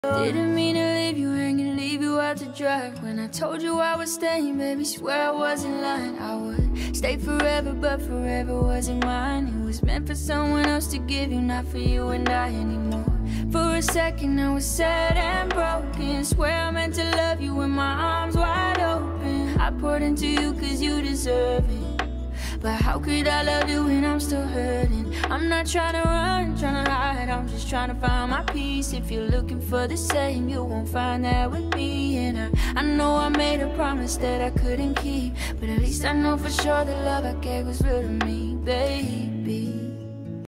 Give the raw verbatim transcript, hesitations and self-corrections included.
Didn't mean to leave you hanging, leave you out to dry. When I told you I was staying, baby, swear I wasn't lying. I would stay forever, but forever wasn't mine. It was meant for someone else to give you, not for you and I anymore. For a second I was sad and broken. Swear I meant to love you with my arms wide open. I poured into you cause you deserve it, but how could I love you when I'm still hurting? I'm not trying to run, trying to hide, I'm just trying to find my peace. If you're looking for the same, you won't find that with me. And I, I know I made a promise that I couldn't keep, but at least I know for sure the love I gave was real to me, babe.